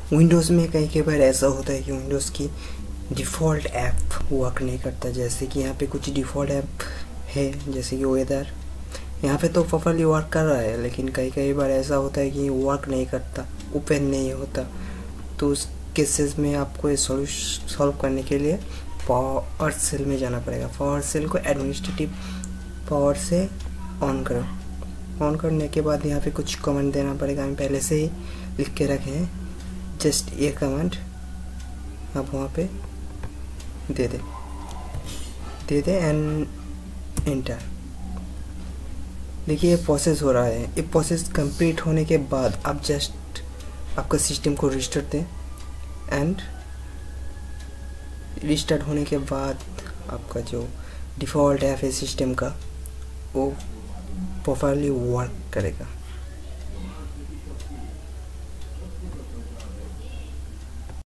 Windows में कई कई बार ऐसा होता है कि विंडोज़ की डिफ़ॉल्ट ऐप वर्क नहीं करता। जैसे कि यहाँ पे कुछ डिफ़ॉल्ट ऐप है, जैसे कि वेदर, यहाँ पे तो प्रॉपर्ली वर्क कर रहा है, लेकिन कई कई बार ऐसा होता है कि वर्क नहीं करता, ओपन नहीं होता। तो उस केसेस में आपको ये सॉल्व करने के लिए पावर सेल में जाना पड़ेगा। पावर सेल को एडमिनिस्ट्रेटिव पावर से ऑन करो। ऑन करने के बाद यहाँ पे कुछ कमांड देना पड़ेगा। हम पहले से ही लिख के रखे हैं, जस्ट ये कमांड आप वहाँ पे दे दे एंड एंटर। देखिए ये प्रोसेस हो रहा है। ये प्रोसेस कंप्लीट होने के बाद आप जस्ट आपका सिस्टम को रिस्टार्ट दें एंड रिस्टार्ट होने के बाद आपका जो डिफ़ॉल्ट ऐप है सिस्टम का वो प्रॉपर्ली वर्क करेगा।